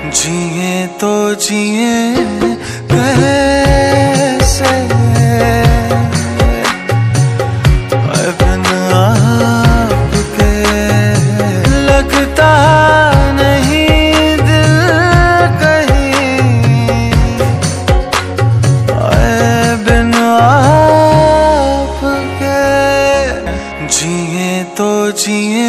जिए तो जिए कैसे बिन आपके, लगता नहीं दिल कहीं बिन आपके। जिए तो जिए